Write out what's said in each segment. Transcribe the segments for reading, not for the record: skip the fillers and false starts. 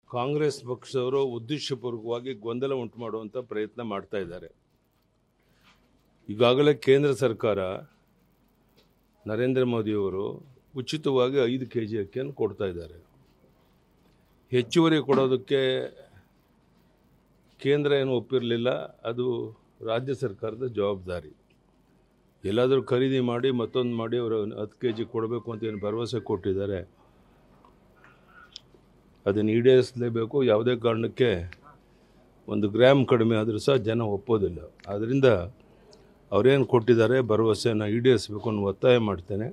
ಕಾಂಗ್ರೆಸ್ ಪಕ್ಷದವರು ಉದ್ದೇಶಪೂರ್ವಕವಾಗಿ ಗೊಂದಲ ಉಂಟು ಮಾಡುವಂಥ ಪ್ರಯತ್ನ ಮಾಡ್ತಾ ಇದ್ದಾರೆ. ಈಗಾಗಲೇ ಕೇಂದ್ರ ಸರ್ಕಾರ ನರೇಂದ್ರ ಮೋದಿಯವರು ಉಚಿತವಾಗಿ 5 kg ಅಕ್ಕಿಯನ್ನು ಕೊಡ್ತಾ ಇದ್ದಾರೆ. ಹೆಚ್ಚುವರಿ ಕೊಡೋದಕ್ಕೆ ಕೇಂದ್ರ ಏನು ಒಪ್ಪಿರಲಿಲ್ಲ, ಅದು ರಾಜ್ಯ ಸರ್ಕಾರದ ಜವಾಬ್ದಾರಿ. ಎಲ್ಲಾದರೂ ಖರೀದಿ ಮಾಡಿ ಮತ್ತೊಂದು ಮಾಡಿ ಅವರು 10 kg ಕೊಡಬೇಕು ಅಂತ ಏನು ಭರವಸೆ ಕೊಟ್ಟಿದ್ದಾರೆ, ಅದನ್ನು ಈಡೇರಿಸಲೇಬೇಕು. ಯಾವುದೇ ಕಾರಣಕ್ಕೆ 1 ಗ್ರಾಮ್ ಕಡಿಮೆ ಆದರೂ ಸಹ ಜನ ಒಪ್ಪೋದಿಲ್ಲ. ಆದ್ದರಿಂದ ಅವರೇನು ಕೊಟ್ಟಿದ್ದಾರೆ ಭರವಸೆಯನ್ನು ಈಡೇರಿಸಬೇಕು ಅನ್ನೋ ಒತ್ತಾಯ ಮಾಡ್ತೇನೆ.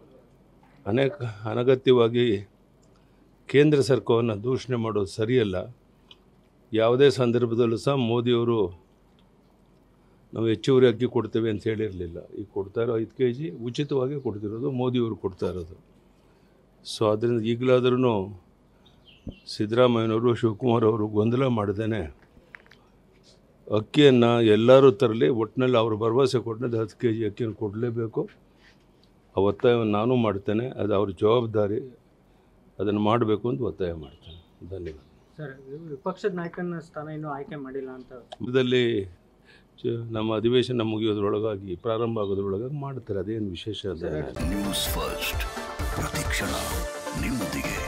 ಅನಗತ್ಯವಾಗಿ ಕೇಂದ್ರ ಸರ್ಕಾರವನ್ನು ದೂಷಣೆ ಮಾಡೋದು ಸರಿಯಲ್ಲ. ಯಾವುದೇ ಸಂದರ್ಭದಲ್ಲೂ ಸಹ ಮೋದಿಯವರು ನಾವು ಹೆಚ್ಚುವರಿ ಅಕ್ಕಿ ಕೊಡ್ತೇವೆ ಅಂತ ಹೇಳಿರಲಿಲ್ಲ. ಈಗ ಕೊಡ್ತಾ ಇರೋ 5 kg ಉಚಿತವಾಗಿ ಕೊಡ್ತಿರೋದು ಮೋದಿಯವರು ಕೊಡ್ತಾ ಇರೋದು. ಸೊ ಅದರಿಂದ ಈಗಲಾದ್ರೂ ಸಿದ್ದರಾಮಯ್ಯನವರು, ಶಿವಕುಮಾರ್ ಅವರು ಗೊಂದಲ ಮಾಡ್ದೇನೆ ಅಕ್ಕಿಯನ್ನು ಎಲ್ಲರೂ ತರಲಿ, ಒಟ್ಟಿನಲ್ಲಿ ಅವರು ಭರವಸೆ ಕೊಟ್ಟಿದ್ದು 10 kg ಅಕ್ಕಿಯನ್ನು ಕೊಡಲೇಬೇಕು. ಆ ಒತ್ತಾಯವನ್ನು ನಾನು ಮಾಡ್ತೇನೆ. ಅದು ಅವ್ರ ಜವಾಬ್ದಾರಿ, ಅದನ್ನು ಮಾಡಬೇಕು ಅಂತ ಒತ್ತಾಯ ಮಾಡ್ತೇನೆ. ಧನ್ಯವಾದ. ಸರ್, ವಿಪಕ್ಷದ ನಾಯಕನ ಸ್ಥಾನ ಇನ್ನೂ ಆಯ್ಕೆ ಮಾಡಿಲ್ಲ ಅಂತ ಇದರಲ್ಲಿ ನಮ್ಮ ಅಧಿವೇಶನ ಮುಗಿಯೋದ್ರೊಳಗಾಗಿ, ಪ್ರಾರಂಭ ಆಗೋದ್ರೊಳಗಾಗಿ ಮಾಡ್ತಾರೆ. ಅದೇನು ವಿಶೇಷ ಅಲ್ಲ. ನ್ಯೂಸ್ ಫಸ್ಟ್, ಪ್ರತಿಕ್ಷಣ ನಿಮ್ಮೊಂದಿಗೆ.